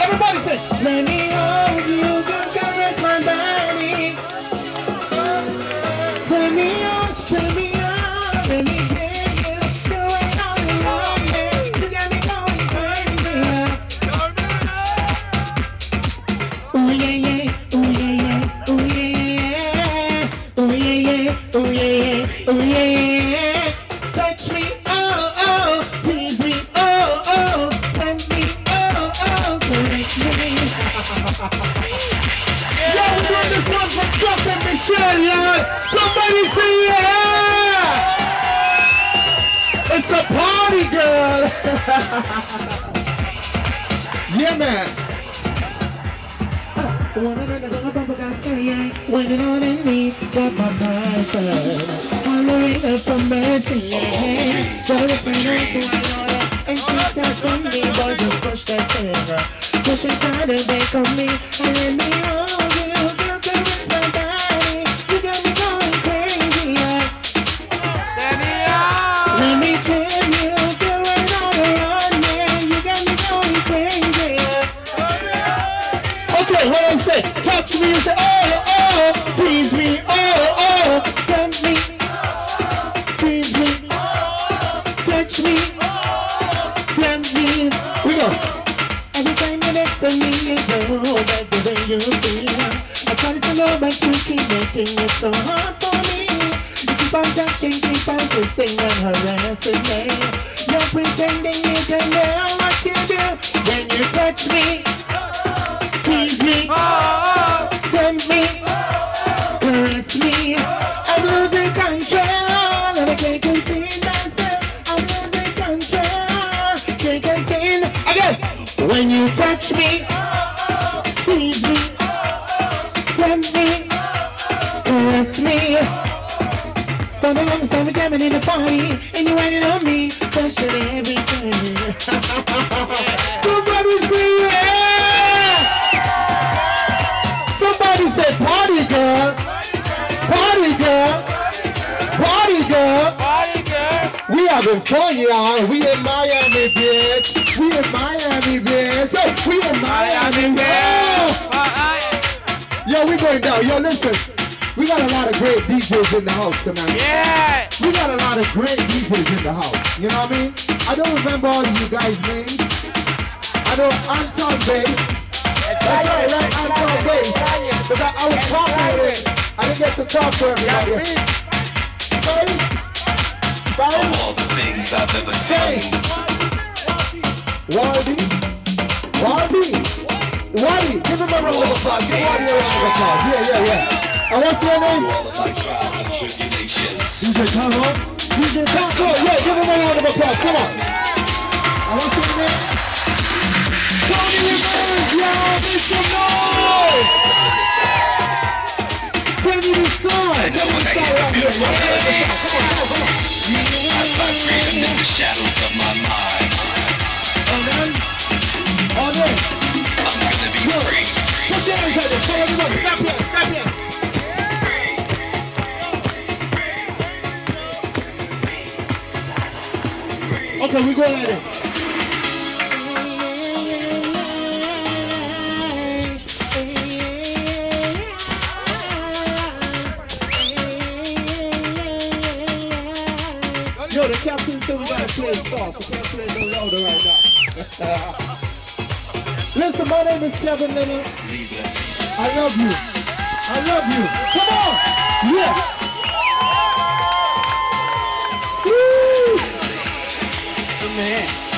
Everybody say, let me hold you, girl, caress my body. Turn me on, let me get you. Do it all you want me. You got me going crazy. Ooh yeah yeah, ooh yeah yeah, ooh yeah yeah, ooh yeah yeah, ooh yeah yeah, ooh yeah yeah. Touch me, oh oh, tease me, oh oh, tempt me, oh oh, correct me. Yo, we're doing this one for Chuck and Michelle, y'all. Somebody say yeah! It's a party, girl. Yeah, man. When you know they need, got my passion. Hollering up for mercy, yeah. So if I know to another, and she said from me, boy, just push that finger. Push it harder, they come me, and let me hold you. Girl, caress my body. You got me going crazy, yeah. Let me tell you, girl, right all around me. You got me going crazy, yeah. Okay, what I say? Touch me, you say, oh, oh, tease me, oh, oh, tempt me, tease me, touch me, tempt me. We go. Every time you're next to me, you know that the way you feel. I try to know, but you keep making it so hard for me. You keep on touching, keep on kissing and harassing me. You're pretending you can know what you do when you touch me. Tease me, tempt me, caress me. I'm losing control, and I can't contain myself. I'm losing control, can't contain. Again, when you touch me, tease me, tempt me, caress me. From the long time we're jamming in the party, and you're waiting on me, pushing everything. Somebody say yeah! Somebody say party girl, party girl, party girl, party girl. We having fun, y'all. We in Miami, bitch. We in Miami, bitch. Yo, we in Miami, bitch. Yo, we going down. Yo, listen. We got a lot of great DJs in the house tonight. Yeah. We got a lot of great DJs in the house. You know what I mean? I don't remember all of you guys' names. I know Anton Bass. That's right, Anton Bass. Because I was talking with him. I didn't get to talk to everybody. Of all the things I've ever seen. Wardy. Give him a round of applause. Give Wardy a round of applause. Yeah. And what's your name? All of my trials and tribulations. DJ Congo. Yeah, give him a round of applause. Come on. And what's your name? Tony Rivers, y'all. Make some noise. Bring me the sun. I know when I hear the beautiful melodies, I find freedom in the shadows of my mind. All day. I'm gonna be free. Put your hands out there. Tell everybody. Stop here. Okay, we go like this. Yo, the captain said we gotta play soft. We can't play no louder right now. Listen, my name is Kevin Lyttle. I love you. Come on! Yeah! Woo! Man.